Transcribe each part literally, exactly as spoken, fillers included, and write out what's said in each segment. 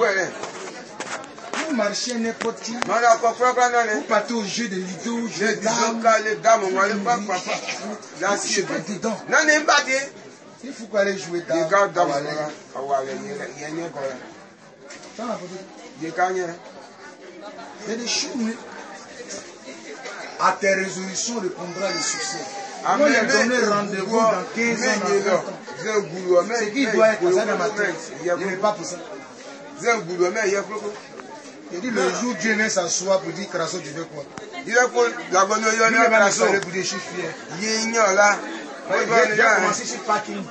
Vous marchez n'importe où. Moi, la coiffure, quand on est. Vous partez au jeu de lido, jeu Les de dames. les dames, on va aller pas, papa. Là, Je suis pas dedans. non, n'est pas dit. Il faut aller jouer Il y a dames. dames, on va aller. Il y a rien quoi. Il y a rien. Il y a des choses, mais à tes résolutions répondra le succès. Moi, j'ai donné rendez-vous dans quinze ans. Ce qui doit être ça dans ma tête. Je n'ai pas pour ça. Il dit le jour où Dieu vient s'asseoir pour dire Krasso, tu veux quoi? Il a pour la bonne Il va me parler pour des chiffres fiers. Il y a là. J'ai commencé sur parking.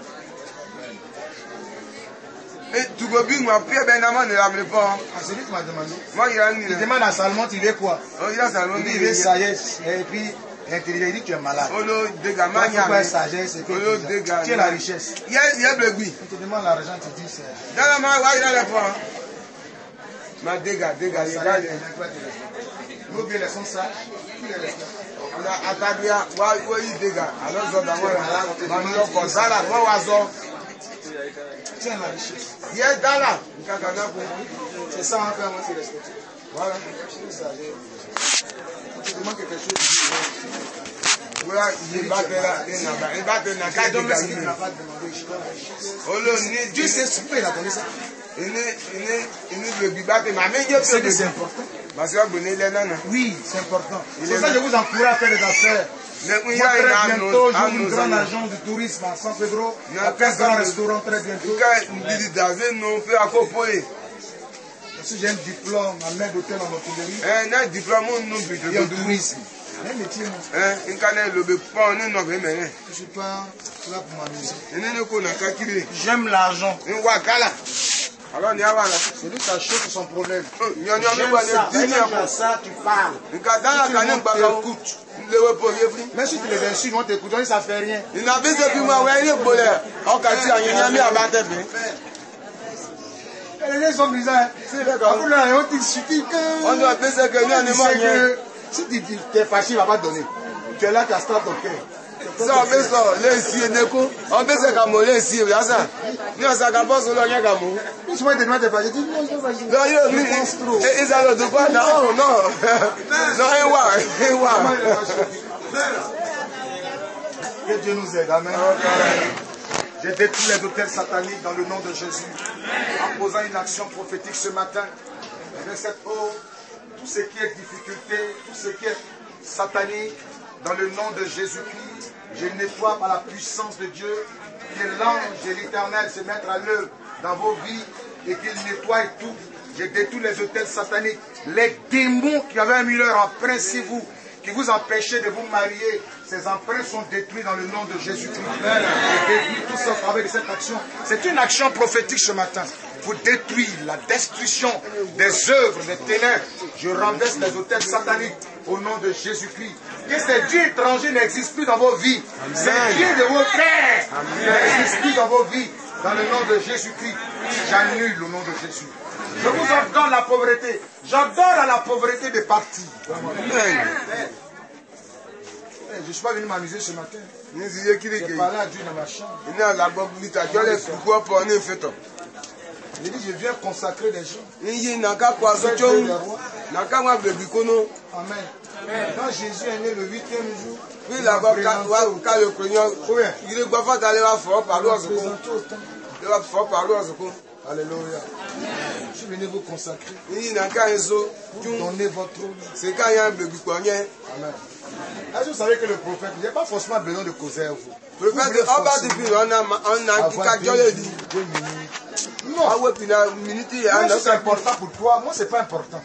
Et tu veux bien, moi, Pierre Benamon ne l'a pas. Ah, c'est lui qui m'a demandé. Moi, il a Il demande à Salmon, tu veux quoi? Il a Salmon. Il dit, il veut sagesse. Et puis, intelligent, il dit, tu es malade. Oh non, dégâts, il faut quoi sagesse et puis, tu es la richesse. Il y a, il y a le but. Il te demande l'argent, tu dis, c'est... Dans la main, il a le point. Ma dégâts, dégâts, il y a nous bien les sont sages. On a attaqué à oui, dégâts. Alors, ça doit être ça là, moi, oiseau. Tiens la richesse. Il y a dans là. C'est ça, en fait, moi, c'est respecté. Voilà. Tu demandes quelque chose. Voilà, il va te la il va te la carte de la Dieu sait ce qu'il a donné ça. Il est, il est, il est le bibat de ma main. C'est important. Oui, c'est important. C'est ça que je vous encourage à faire des affaires. Moi, très bientôt, j'ouvre une grande agence de tourisme à San Pedro. Un grand restaurant très bientôt. Si j'ai un diplôme, un maître d'hôtel en hôtellerie. Un diplôme et en tourisme. Un métier, moi. Je ne suis pas là pour m'amuser. J'aime l'argent. C'est lui qui achète son problème. J'aime ça. Ça, tu parles. Si même si tu les insultes, ils vont t'écouter, ça ne fait rien. Il n'a pas de piment, il y a un bonheur. On a dit à Yéniami à battre. Les gens sont bizarres. On doit penser que nous, on est mort. Si tu es fâché, il ne va pas te donner. Tu es là, tu as start ton cœur. Ça, on fait ça, les siens, on fait ça comme les siens, là, ça. Nous, ça n'a pas sur le lien comme nous. Si moi, je te demande de fâcher, tu dis non, je ne fâche pas. Non, il pense trop. Ils ont le droit, non, non. Non, il va, il va. Que Dieu nous aide, amen. J'ai détruit les hôtels sataniques dans le nom de Jésus, en posant une action prophétique ce matin. Avec cette eau, tout ce qui est difficulté, tout ce qui est satanique, dans le nom de Jésus-Christ, je nettoie par la puissance de Dieu, que l'ange de l'Éternel se mette à l'œuvre dans vos vies et qu'il nettoie tout. Je détruis les hôtels sataniques, les démons qui avaient mis leur emprunt sur vous, qui vous empêchaient de vous marier. Ces emprunts sont détruits dans le nom de Jésus-Christ. Je détruis tout ça au travers de cette action. C'est une action prophétique ce matin pour détruire la destruction des œuvres des ténèbres. Je renverse les hôtels sataniques au nom de Jésus-Christ. Que ces dieux étrangers n'existent plus dans vos vies. Ces dieux de vos pères n'existent plus dans vos vies. Dans le nom de Jésus-Christ, j'annule au nom de Jésus. Je vous ordonne la pauvreté. J'ordonne à la pauvreté de partir. Amen. Je ne suis pas venu m'amuser ce matin. J'ai parlé à Dieu dans ma chambre. J'ai dit, je viens consacrer des gens. Amen. Quand Jésus est né le huitième jour, il a présenté au temple. Alléluia. Je suis venu vous consacrer. Vous donnez votre eau. C'est quand il y a un bébé. Amen. Est-ce que vous savez que le prophète, il n'y a pas forcément besoin de causer à vous. Le prophète, on va dire, on a un dit. Non. C'est important pour toi. Moi, ce n'est pas important.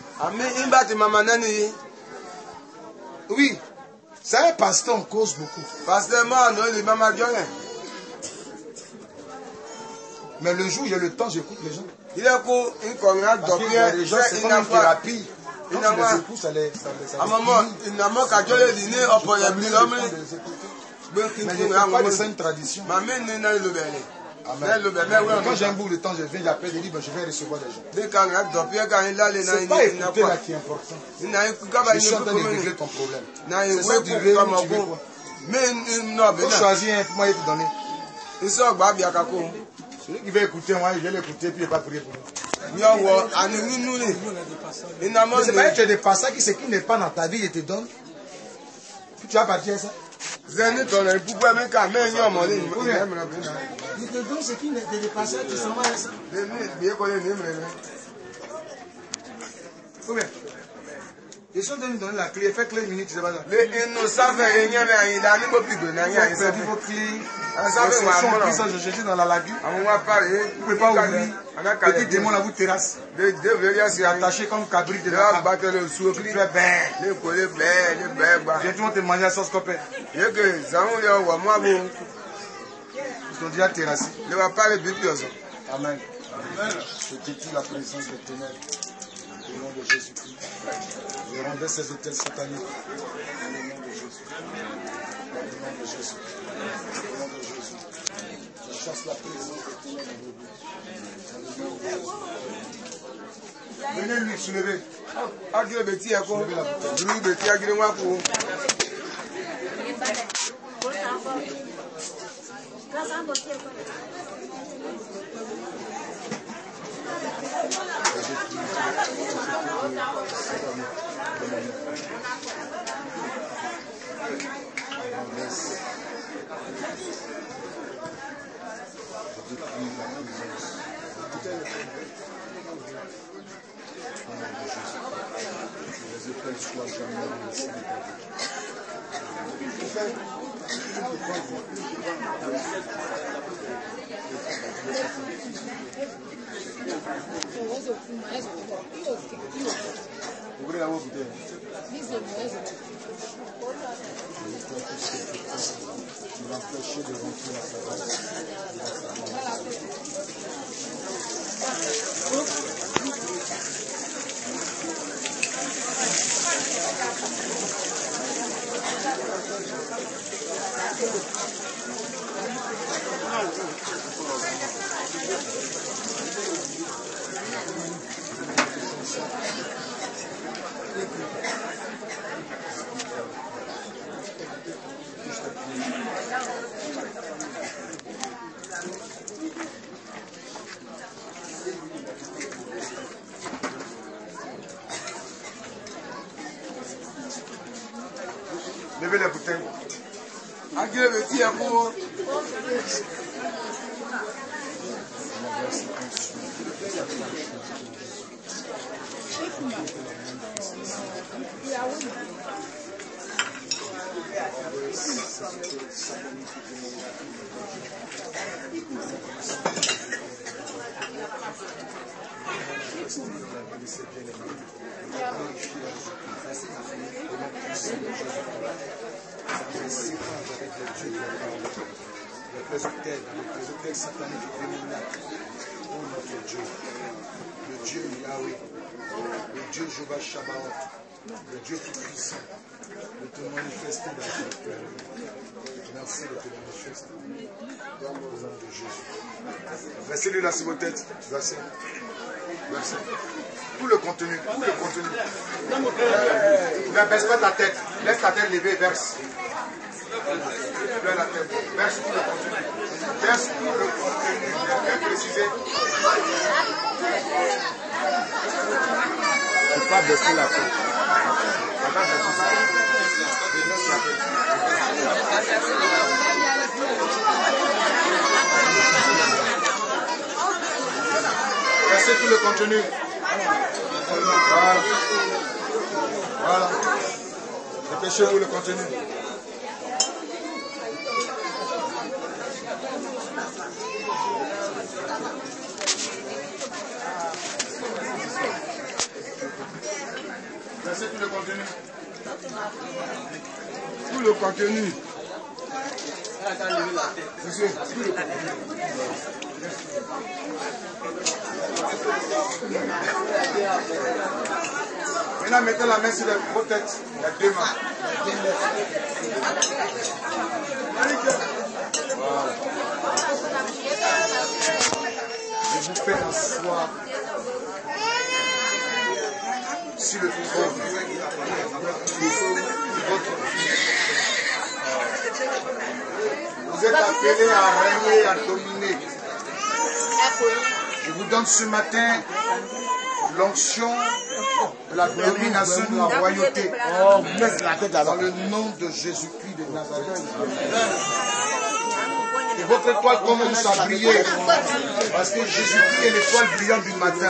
Oui. C'est un pasteur, on cause beaucoup. Pasteur, moi, non, il est maman. Mais le jour où j'ai le temps, j'écoute les gens. Il est pour une commune doctrine. Les gens, c'est comme une thérapie. Quand tu les écoutes, ça les... À un moment, il n'a pas qu'à jouer le dîner, on peut y aller. Mais je ne fais pas de ça une tradition. Amen. Quand j'ai un bout de temps, je viens, j'appelle, je dis, ben, je vais recevoir des gens. C'est pas écouter là qui est important. Je suis en train de régler ton problème. C'est ça que tu veux, tu veux quoi? Faut choisir un, pour moi, il te donner. Celui qui veut écouter, moi, je vais l'écouter, puis il ne va pas prier pour moi. c'est pas que tu as des passages qui, ce qui n'est pas dans ta vie, il te donne. Tu vas partir ça. Il te donne ce qui n'est pas des passages qui s'en va à ça. Combien? Ils sont venus donner la clé, fait clé une minute, c'est pas ça. Les innocents, il n'y a pas perdu vos clés. Je suis dans la lagune. Vous ne pouvez pas ouvrir. Petit démon là vous terrasse. Attaché comme cabri de la battre le sou. Tu fais ben. J'ai tout le monde te manger à sauce copain. Ils sont déjà terrassés. Amen. Je détruis la présence des ténèbres. Au nom de Jésus-Christ. Je rendais ces hôtels sataniques. Au nom de Jésus. Au nom de Jésus. Au nom de Jésus. Je chasse la présence des ténèbres. Venez lui soulever. Soulevez la bouteille. Les étoiles soient jamais ici. Ouvrez la bouteille. Vous l'empêchez de rentrer la parole. Levez les bouteilles. Les hôtels, les hôtels sataniques illuminati. Oh notre Dieu, le Dieu Yahweh, le Dieu Jéhovah Shabbat, le Dieu Tout-Puissant, de te manifester dans ton cœur. Merci de te manifester. Au nom de Jésus. Versez-lui là sur vos têtes. Versez. Versez. Tout le contenu, tout le contenu. Ne baisse pas ta tête. Laisse ta tête levée et verse. La tête. Verse tout le contenu. Verse tout le contenu. Bien précisé. Tu ne peux pas baisser la tête. Tu ne peux pas baisser la tête. Versez tout le contenu. Voilà. Voilà. Dépêchez-vous le contenu. Versez tout le contenu. Tout le contenu. Monsieur, tout le contenu. Maintenant, mettez la main sur les vos têtes, les deux mains. Voilà. Je vous fais asseoir sur le trône de votre vie. Vous êtes appelés à régner et à dominer. Je vous donne ce matin l'onction de la domination de la royauté. Dans le nom de Jésus-Christ de Nazareth. Et votre étoile commence à briller. Parce que Jésus-Christ est l'étoile brillante du matin.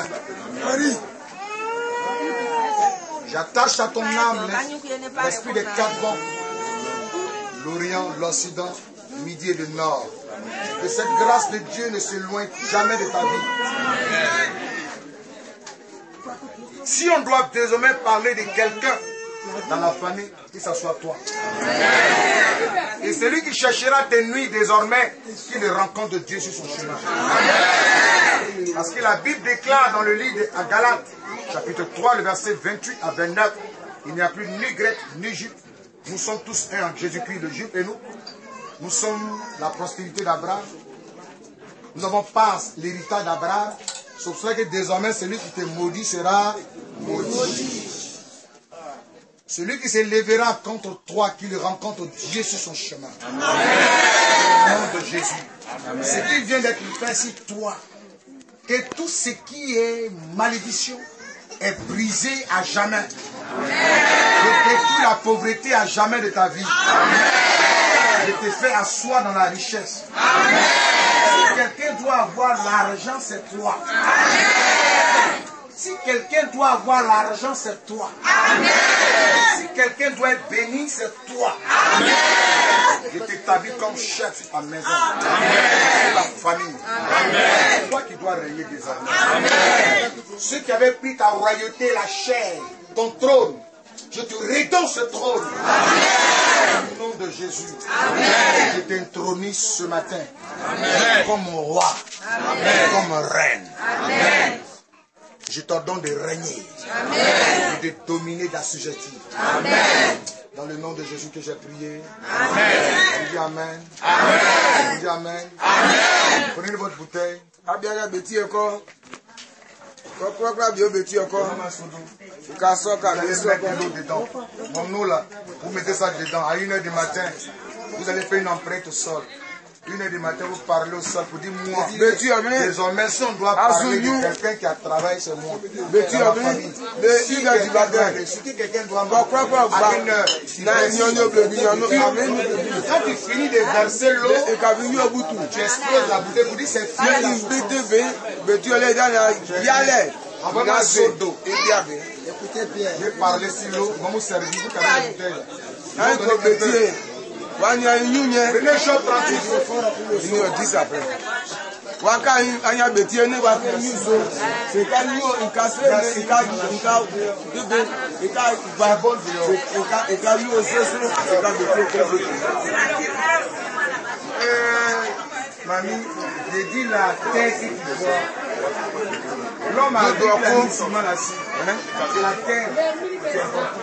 J'attache à ton âme l'esprit des quatre vents. L'Orient, l'Occident, midi et le Nord. Que cette grâce de Dieu ne s'éloigne jamais de ta vie. Si on doit désormais parler de quelqu'un dans la famille, que ce soit toi. Et celui qui cherchera tes nuits désormais, qu'il rencontre Dieu sur son chemin. Parce que la Bible déclare dans le livre de Galates, chapitre trois, le verset vingt-huit à vingt-neuf, il n'y a plus ni grec ni juif. Nous sommes tous un en Jésus-Christ, le juif et nous. Nous sommes la prospérité d'Abraham. Nous n'avons pas l'héritage d'Abraham. C'est pour cela que désormais, celui qui te maudit sera maudit. Celui qui se lèvera contre toi, qu'il rencontre Dieu sur son chemin. Amen. Au nom de Jésus. Amen. Ce qui vient d'être fait sur toi, que tout ce qui est malédiction est brisé à jamais. Je détruis la pauvreté à jamais de ta vie. Amen. Je te fais asseoir dans la richesse. Amen. Si quelqu'un doit avoir l'argent, c'est toi. Amen. Si quelqu'un doit avoir l'argent, c'est toi. Amen. Si quelqu'un doit être béni, c'est toi. Amen. Je t'établis comme chef à la maison. Amen. La famille. C'est toi qui dois régner désormais. Amen. Ceux qui avaient pris ta royauté, la chair, ton trône, je te redonne ce trône. Amen. Au nom de Jésus. Amen. Je t'intronise ce matin. Amen. Comme roi. Amen. Comme reine. Amen. Je t'ordonne de régner. Amen. Et de dominer, d'assujettir. Amen. Dans le nom de Jésus que j'ai prié. Amen. Je dis Amen. Amen. Je dis Amen. Amen. Prenez votre bouteille. Abiaga beti encore. Pourquoi pas bien beti encore? Vous mettez l'eau dedans. Mon eau là, vous mettez ça dedans. À une heure du matin, vous allez faire une empreinte au sol. Une heure du matin, vous parlez au sol pour dire moi. Désormais, si on doit parler de quelqu'un qui a travaillé, c'est moi. Dans la famille. Si quelqu'un doit à une heure, quand tu finis de verser l'eau, tu exploses la bouteille pour dire c'est fini. Envoie-moi un seau d'eau. Écoutez bien. Je vais parler sur l'eau. On va vous servir. Vous avez la bouteille. Prenez chaud trente-huit. Il nous dit après. Waka anya betie ne ba fi yuso se ka ni o nka se ne nka nka bibo nka ba bon nka nka ni o se se nka betie ko euh mamie, j'ai dit la terre qui boit. L'homme a dit la ciment là-dessus. C'est la terre qui est importante.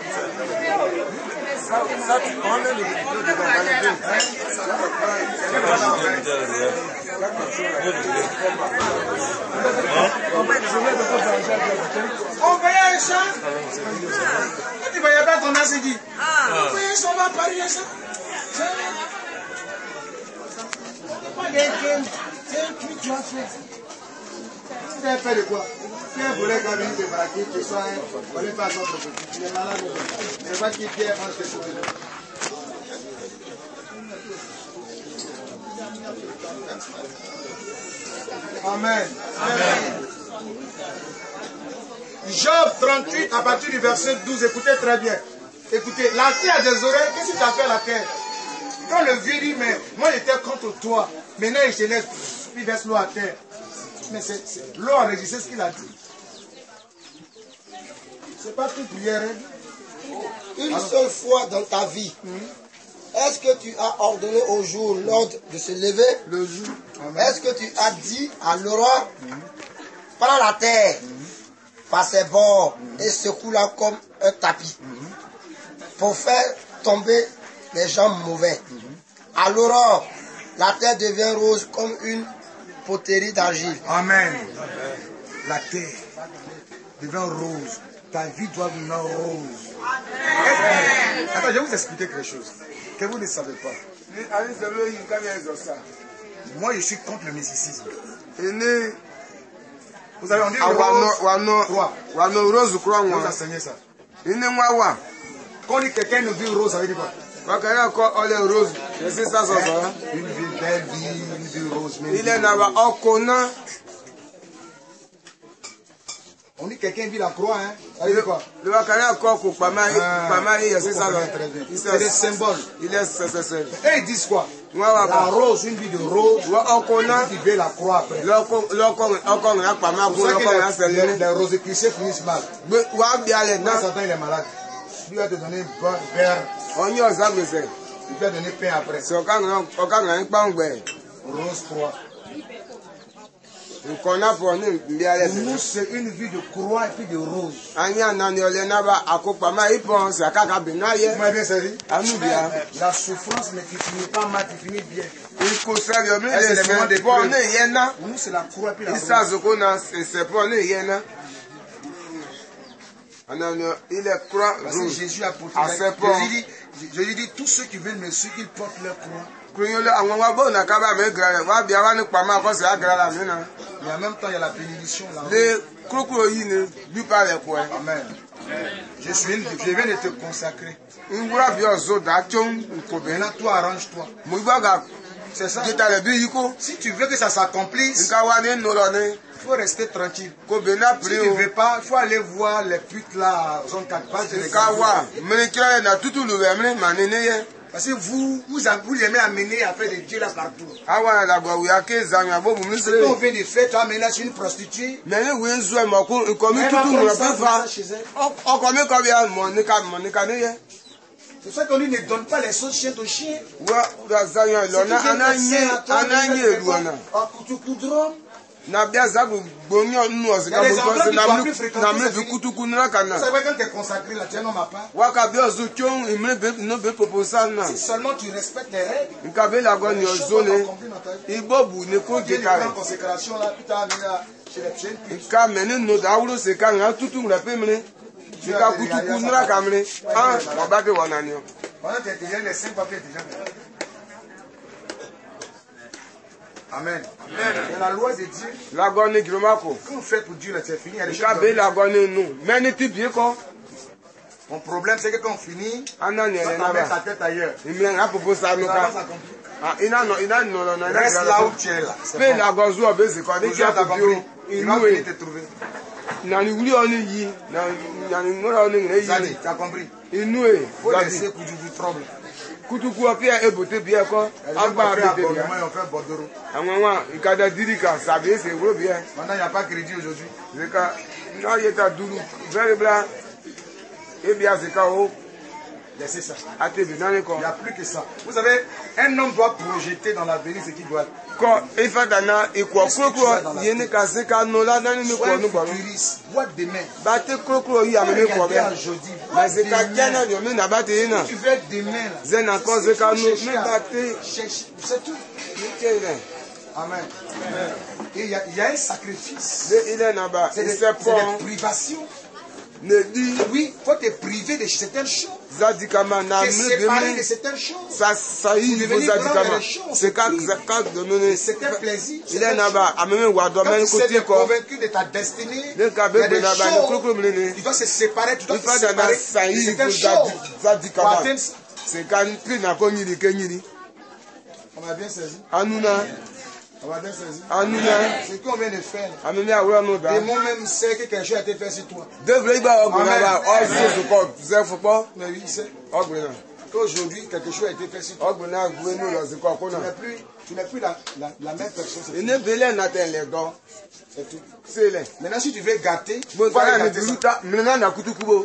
Ça, tu prends le vidéo de on va y aller ça. Tu vas y aller ton assédi. On va y aller ça, on va parler ça. C'est un truc tu as fait. Tu as fait de quoi? Qui a voulu quand même te braquer, que ce soit un, on n'est pas notre petit. Tu es malade. Je ne sais pas qui est en ce chose. Amen. Amen. Job trente-huit, à partir du verset douze, écoutez très bien. Écoutez, la terre a des oreilles, qu'est-ce que tu as fait à la terre? Quand le vieux dit, mais moi j'étais contre toi, maintenant il se laisse, il verse l'eau à terre. Mais l'eau a résisté ce qu'il a dit. C'est pas toute prière. Une Alors, seule fois dans ta vie, mm-hmm. est-ce que tu as ordonné au jour l'ordre de se lever? Le jour. Est-ce que tu as dit à l'aurore, mm-hmm. prends la terre mm-hmm. par ses bords mm-hmm. et secoue-la comme un tapis mm-hmm. pour faire tomber les gens mauvais. Mm-hmm. À l'aurore, la terre devient rose comme une poterie d'argile. Amen. La terre devient rose. Ta vie doit devenir rose. Amen. Attends, je vais vous expliquer quelque chose que vous ne savez pas. Moi, je suis contre le mysticisme. Vous savez, on dit Ah, rose, wano, croix. wano rose croix, On vous moi. enseignez ça. Il n'est pas wa. Quand on dit quelqu'un nous dit rose, ça veut dire quoi? Wakaya ko ole rose. C'est ça, ça, ça. Une vie, belle vie, une vie rose. Même Il est là-bas, okona. On dit quelqu'un vit la croix, hein? Ça veut dire quoi? Le wakaya ko ko pama, Ah, pama, c'est vous ça, comprenez très bien. ça. C'est des symboles. Il est, c'est, c'est, c'est. Et ils disent quoi? Wa wa La ba. rose, une vie de rose. Wa okona. Qui vit la croix après. Loko, loko, loko, na pama, C'est pour ça loko, na que les, les, selene. les rosicruciers finissent mal. Wa biale Quand na. Satan il est malade, lui va te donner beurre, Onyo za gbese. il va te donner pain après. So ka ngran, o ka ngran pa ngbe. Rose croix. Nkona po ni biale Pour se. nous, c'est une vie de croix et puis de rose. Anya na ni ole na ba akopa ma ipon se akaka binaye. Vous m'avez bien servi? Anu bia. La souffrance, mais tu finis pas mal, tu finis bien. Iko seri omi C'est le le moment se de po pleurer. ne yena. Pour nous, c'est la croix et puis la rose. Isa zoko na se se po ne yena. Anano il est croix Parce que rouge. Jésus a porté À la ce point. Jésus dit, Jésus dit, tous ceux qui veulent me suivre, ils portent leur croix. Kunyole àwọn wa bo na ka ba me gra wa bia wa ni pa ma ko se agra la mi na. Mais en même temps, il y a la bénédiction. La rose. Le krokro yi ni bi pa le ko e. Amen. Je suis une, je viens de te consacrer. Nwura bi ozo da chon ko be na. Maintenant, toi, arrange-toi. Mo gba ga C'est ça. kita le bi yiko. Si tu veux que ça s'accomplisse, Nka wa ni no lo ni il faut rester tranquille. ko be na Si pri tu ne o. veux pas, il faut aller voir les putes là, zone quatre pages. Nka wa mini kira na tutu lu we mini ma ni ni ye. Parce que vous, vous, vous aimez amener à faire des dieux là partout. Awa la gwa wi ake za nya bo bu mi Ce qu'on se. vient de faire, tu as amené là sur une prostituée. Me ni wi nzu e mo ko nko mi Elle va tutu mu prendre la ça, pe fa. ça chez elle. Oko mi ko bia mo ni ka mo ni ka ni ye. C'est pour ça qu'on dit ne donne pas les sauces chiennes aux chiens. Wa da za nya lo na ananye ananye lu na. Tu coudron. Na bia za bu gbonyo nu o se ka bo so na mi na mi bi kutuku na kana. Ça veut dire quand tu es consacré là, tu es un homme à part. Waka bi ozo chon imre be no be proposal na. Si seulement tu respectes les règles, Nka be la go ni les choses ozo vont ne. s'accomplir dans ta vie. Igbo bu ne ko Quand tu es je une grande kare. consécration là, puis tu as amené là chez les chiens. Nka meni no da wuro se ka nga tutu mre pe mre. Nka kutuku nra ka mre. Ah, o ba ke wona ni o. Pendant que tu es déjà les cinq papiers déjà. Amen. Et la loi de Dieu, La go ni gromako. quand on fait pour Dieu là, c'est fini. Il y a des Nka choses be qui la go ni nu. Meni ti bi ko. Mon problème, c'est que quand on finit, Ana ni on ele va na mettre ba. sa tête ailleurs. Imre nga proposal no Ça va ka. s'accomplir. Ah, ina no ina no no na na. Reste là où tu es là. C'est Pe bon. la go zo o be se ko ni Aujourd'hui, ka tu as ko compris. bi o. Il va Inu venir e. te trouver. Na ni wuri o ni yi. Na na ni ngora o ni ngre Ça dit, yi. tu as compris. Inu e. Il faut Gadi. laisser que tu troubles. Kutuku o pia ebote bi e ko. Les gens Agba ont fait abete bi. abonnement et on fait bordereau. Àwọn wa ikada dirika sabi se wuro bi e. Maintenant, il n'y a pas de crédit aujourd'hui. Zeka na yeta duru very bla. Ebi azeka o Laissez ça. ate bi nani ko. Il n'y a plus que ça. Vous savez, un homme doit projeter dans l'avenir ce qu'il doit être. Ko ifa dana ikwo krokro yene ka se ka no la nani ni ko Sois nu un gboro. futuriste. Vois demain. Ba te krokro yi ame ni ko be. Regarde aujourd'hui. Vois Ma se ka demain. jana yo me na ba te na. Tu veux être demain là. Ze na ko ze ka nu Chercher me à- ba te chercher- C'est tout. ni ke ne. Amen. Et il y, a- il y a un sacrifice. De ile na ba C'est des, se c'est po des privations. ne di Oui, il faut te priver de certaines choses. zadikama na Te me séparer be de me. certaines choses. Ça ça yi Pour bo devenir grand zadikama. dans les choses. Se ka ka do no ne. De certains plaisirs. Ile certaines na choses. ba ameme wa do Quand me tu ko sais ti t'es ko. convaincu de ta destinée, Ne ka il y be a des be na ba ne krokro me ne. choses. Tu dois se séparer, tu dois te Ifa dana séparer sa de yi certaines ko choses. Pour zadikama. atteindre ça. Se ka pri na ko nyiri ke nyiri. On a bien saisi. Anuna On a bien saisi. anuna Ce qu'on vient de faire. ameme awura no da. Et moi-même sais que quelque chose a été fait sur toi. Devre igba ogun na ba ozo so ko ze fupo. Mais oui, c'est Ogun na. qu'aujourd'hui, quelque chose a été fait sur toi. Ogun na gbe no lo se ko ko Tu n'es na. plus, tu n'es plus la, la, la même personne. c'est tout. Ene bele na ten le do. C'est tout. Se le. Maintenant, si tu veux gâter, Bo va ka na gâter ça. biruta mena na kutukubo.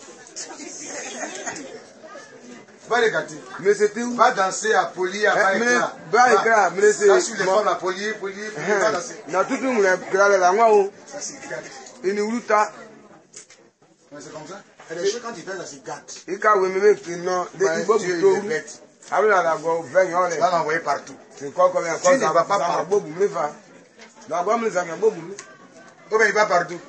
Va les gâter. Me se ti. Va danser à Poli, à Eh, Ba mais- Éclat. Ba Éclat, mais c'est- Va sur les moi- femmes, à Poli, Poli, Poli, va danser. Na tutu mure grale la nwa o. Ça se gâte. Ini uruta. Mais c'est comme ça. Et les choses, quand tu fais, ça se gâte. Ika we me me kino de Ouais, igbo Dieu, buto. il est bête. Awura la go ven yo le. Il va l'envoyer partout. Se ko ko me ko Tu ne za vas pas za partout. gbo bu me fa. Na gbo me za me gbo bu me. Oh, mais il va partout.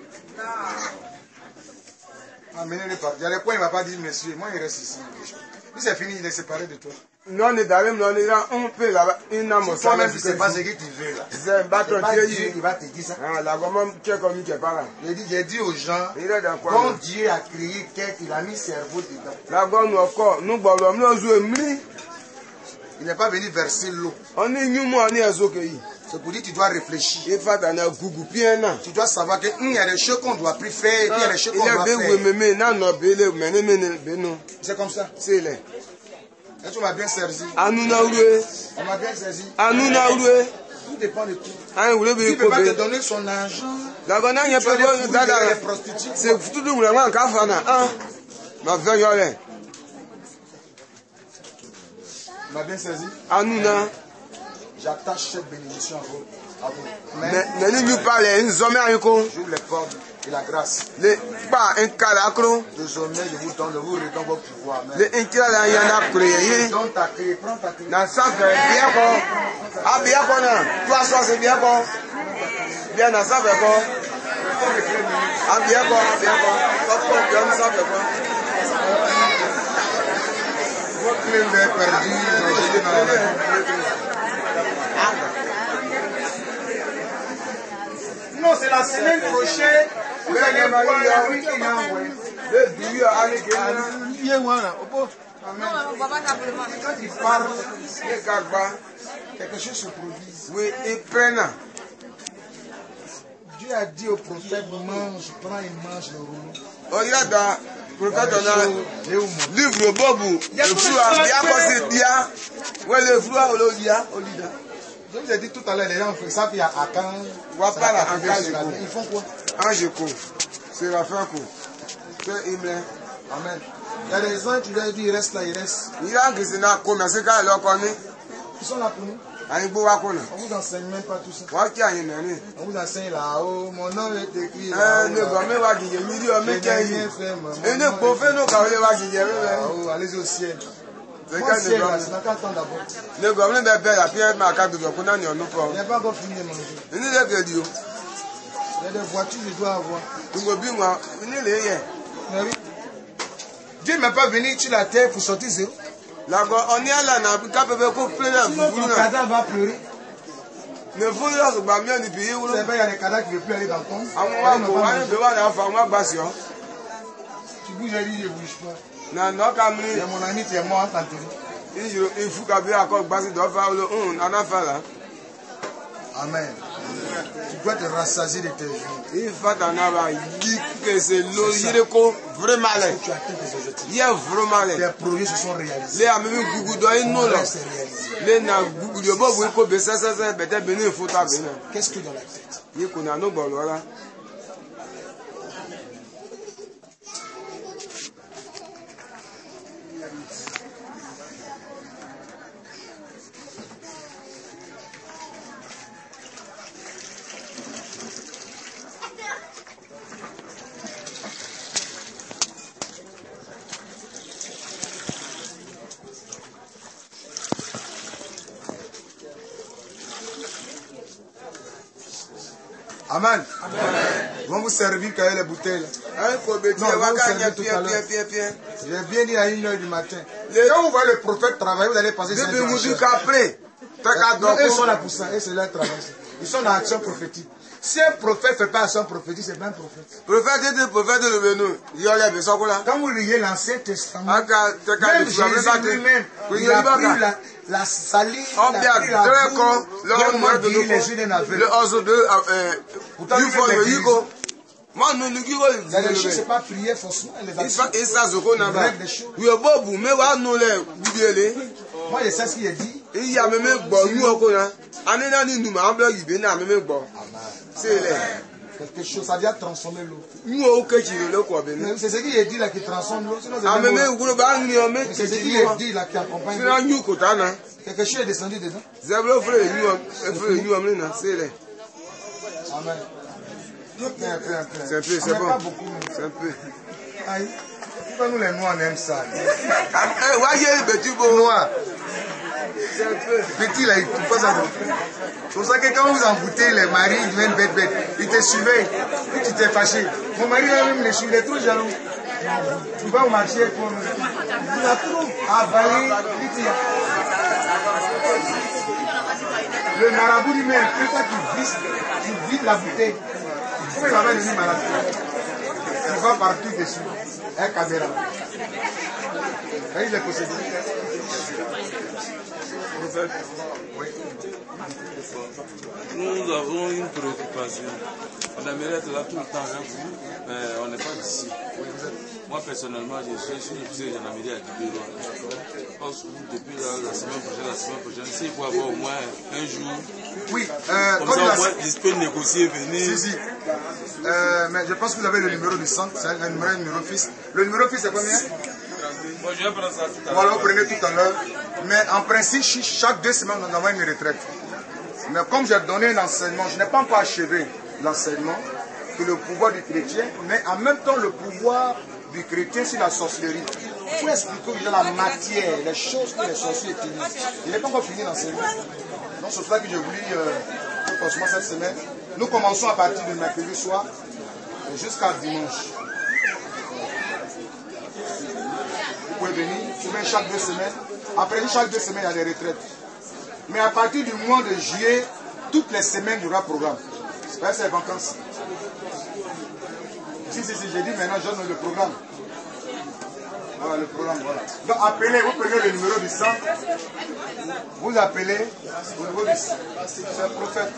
Amenez-le partout. Il y a des points, il ne va pas dire, monsieur, moi, il reste ici. Puis c'est fini, il est séparé de toi. Non, on est d'aller, on est là, on peut là-bas, une âme au Si toi-même, tu ne sais pas ce que tu veux là. C'est un bâton C'est pas qui Dieu qui va te dire ça. Ah, la gomme qui est comme qui est pas là. J'ai dit, j'ai dit aux gens, Il est dans quoi? quand Dieu a créé quelqu'un, il a mis cerveau dedans. La gomme, nous encore, nous, bon, nous, jouons, nous, Il n'est pas venu verser l'eau. on est nous, on est à Zokéi. C'est pour dire que tu dois réfléchir. Il faut dans un gougou, bien, non. Tu dois savoir qu'il y a des choses qu'on doit plus faire, et puis il y a des choses qu'on doit Il y a faire. des mais non, non, bélé, mais non, mais non. C'est comme ça. C'est là. Et tu m'as bien servi. Anouna oué. On m'a bien servi. Anouna oué. Tout dépend de tout. Ah, vous Il voulez ne peut pas te donner son argent. La gomme, il y a Tu pas vas aller de fouiller dada. les prostituées. C'est tout le monde, moi, quand on a un. Ma veille, allez. On m'a bien saisi. Anouna. J'attache cette bénédiction à vous. À vous. Mais, mais nous parlons, nous sommes à un con. J'ouvre les portes et la grâce. Les pas un calacro. Désormais, je vous donne, je vous redonne votre pouvoir. Les incala y en a créé. Donne ta clé, prends ta clé. Dans ça fait bien quoi. Ah bien quoi non. Toi ça c'est bien quoi. Bien dans ça fait quoi. Ah bien quoi, bien quoi. Toi quoi bien ça fait quoi. Votre clé est perdue, j'ai jeté dans la main. Non, c'est la semaine prochaine. Vous allez voir la rue qui m'a envoyé. Le dieu allez que Viens voir là. Amen. Quand il parle, les gagba. quelque chose se produit. Oui, ils prennent. Dieu a dit au prophète, mange, prends et mange le rouleau. Oh il y a dans prophète on a Léo, livre bobu. Le flou a bien passé dia. Ouais le flou a le dia, au dia. je vous ai dit tout à l'heure, les gens font ça, puis à Akan, Wapala Akan, ils font quoi? Angeko. C'est la fin quoi. C'est Imlin. Amen. Il y a des gens qui leur disent, ils restent là, ils restent. Il y a que c'est na commencé quand leur connaît. Ils sont là pour nous. Ayi bo wa kona. On vous enseigne même pas tout ça. Wa ki ayin nani. On vous enseigne là-haut, mon nom est écrit Eh là-haut. ne go me wa gije mi ri o me ke yi. Et E ne po fe no ka o wa gije me. là-haut, allez au ciel. C'est Moi, quand ciel, ne go. là, c'est dans quel temps d'abord? Ne go me be be la pierre ma ka do ko na ni onu ko. Il n'y a pas encore fini de manger. Ni le ke di o. Il y a des voitures que je dois avoir. Tu go bi wa ni le ye. Mais oui. Dieu ne m'a pas venu sur la terre pour sortir zéro. La go oni ala na ka pe be ko plein na Sinon, bu ton na. cadavre va pleurer. Ne fo yo so gba mi oni bi Vous wuro. savez, il y a des cadavres qui ne veulent plus aller dans le tombe. Àwọn wa ko wa ni be wa na fa wa gba si o. Tu bouges, je dis, je ne bouge pas. Na no ka mi. Il y a mon ami qui est mort en tantérie. Injiro ifu ka bi akọ gba si do fa lo un ana fa la. Amen. Tu dois te rassasier de tes vies. Il faut en avoir dit que c'est l'origine vraiment là. Tu atteins tes objectifs. Il y a vraiment là. Tes projets se sont réalisés. Les amis Google doit y nous là. C'est réalisé. Les na Google yo bo ko be ça ça ça peut-être benir faut ta benir. Qu'est-ce que dans la tête? Il qu'on a no bon là. Amen. Ils vont vous servir quand il y a les bouteilles. Hein faut be Non, dire wa vous ga savez nya tout bien à bien l'heure. bien bien. J'ai bien dit à une heure du matin. Les- Quand vous voyez le prophète travailler, vous allez passer Depuis cinq vous ans. dit qu'après fait qu'à Non, eux sont donc là pour ça, et c'est leur travail. Ils sont dans l'action prophétique. Si un prophète ne fait pas action prophétique, c'est pas un prophète. prophète de prophète de venu. Yo le be so ko la. Quand vous lisez l'Ancien Testament, Aka te ka même de Jésus tu vas lui-même, il a pris la, la salive, On il a bien pris la très con, boue, le il a on de guéri les yeux d'un aveugle. le ozo de euh Pourtant, du lui, faut il le est yiko. Moi nous nous giro. Il y a des choses, c'est pas prier forcément, les Il actions. fa isa zoko na ba. Règle des choses. Yo bobu me wa no le bibiele. Moi, je sais ce qu'il a dit. Il y a même gbo nu oko na. Ani na ni nu ma amblo yibe na même gbo. C'est le. Quelque chose, ça vient transformer l'eau. Nu o ke chi le ko be ni. Mais c'est ce qu'il a dit là qui transforme l'eau. Sinon, c'est A même même l'eau. guro ba ni o me Mais ke c'est ce chi qu'il ni. a dit là qui accompagne l'eau. Sina nyu ko ta na. Quelque chose est descendu dedans. Zebro frère nu o frère nu o me na. C'est le. Amen. Un peu, un peu, un peu. C'est un peu, On c'est met bon. pas beaucoup, mais- C'est un peu. Aïe. Pourquoi nous les noirs on aime ça? Eh wa ye be tu bo. Noirs. C'est un peu. Petit là, il ne trouve pas ça. C'est pour ça que quand vous embouttez les maris, ils deviennent bêtes bêtes. Ils te surveillent. Puis tu t'es fâché. Mon mari va même les suivre, il est trop jaloux. Tu vas au marché pour. Il a trop avalé. Le marabout lui met un peu ça qui visse, qui vide la bouteille. Comment il avait devenu malade? Il va partout dessus. Un caméra. Et il est possédé. Oui. Nous avons une préoccupation. On aimerait être là tout le temps avec vous, mais on n'est pas d'ici. Moi personnellement, je suis, je suis officier de gendarmerie à Kibérois. Je pense que depuis la, la semaine prochaine, la semaine prochaine, s'il faut avoir au moins un jour, oui, euh, comme ça au moins je peux négocier, venir. Si, si. Euh, mais je pense que vous avez le numéro du centre, c'est un numéro, un numéro fixe. Le numéro fixe c'est combien? Moi je vais prendre ça tout à l'heure. Voilà, vous prenez tout à l'heure. Mais en principe, chaque deux semaines, on envoie une retraite. Mais comme j'ai donné l'enseignement, je n'ai pas encore achevé l'enseignement, que le pouvoir du chrétien, mais en même temps le pouvoir du chrétien sur la sorcellerie. Pour expliquer aux gens la matière, les choses que les sorciers utilisent. Il n'est pas encore fini l'enseignement. Donc c'est pour ça que je voulais, euh, franchement cette semaine, nous commençons à partir du mercredi soir jusqu'à dimanche. Vous pouvez venir, vous venez chaque deux semaines. Après chaque deux semaines, il y a des retraites. Mais à partir du mois de juillet, toutes les semaines, il y aura programme. C'est pas les vacances. Si, si, si, j'ai dit maintenant, je donne le programme. Voilà, le programme, voilà. Donc, appelez, vous prenez le numéro du centre. Vous appelez au niveau du centre. C'est un prophète.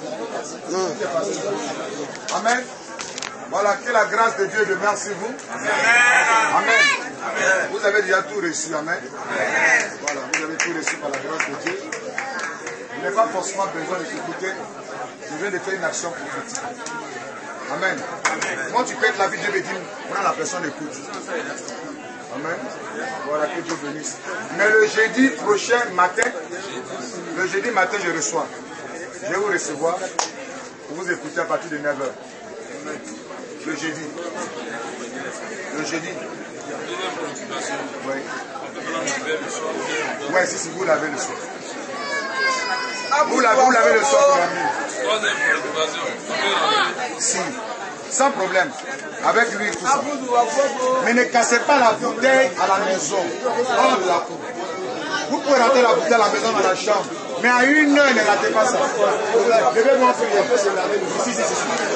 Mmh. Amen. Voilà, que la grâce de Dieu demeure sur vous. Amen. Amen. Amen. Vous avez déjà tout reçu. Amen. Amen. Voilà, vous avez tout reçu par la grâce de Dieu. Il n'est pas forcément besoin de s'écouter. Je viens de faire une action prophétique. Amen. Amen. Quand tu pètes la vie de Dieu, me dit, voilà, la personne écoute. Amen. Voilà, que Dieu bénisse. Mais le jeudi prochain matin, le jeudi matin, je reçois. Je vais vous recevoir pour vous écouter à partir de neuf heures. Le jeudi. Le jeudi. Oui. Oui, si, si vous l'avez le soir. Vous l'avez le soir, si. Sans problème. Avec lui, tout ça. Mais ne cassez pas la bouteille à la maison. Hors de la cour. Vous pouvez rater la bouteille à la maison dans la chambre. Mais à une heure, ne ratez pas ça. Levez-moi prier. Si, si, si.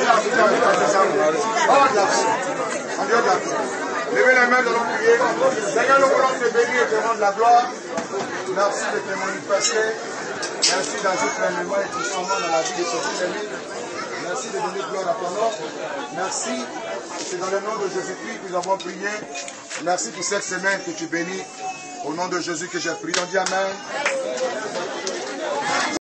Hors de la cour. En dehors de la cour. Levez les mains de l'homme prier. Seigneur, nous voulons te bénir et te rendre la gloire. Merci de te manifester. Merci d'agir pleinement et puissamment dans la vie de ce fils. Merci de donner gloire à ton nom. Merci. C'est dans le nom de Jésus-Christ que nous avons prié. Merci pour cette semaine que tu bénis. Au nom de Jésus que j'ai prié. On dit Amen.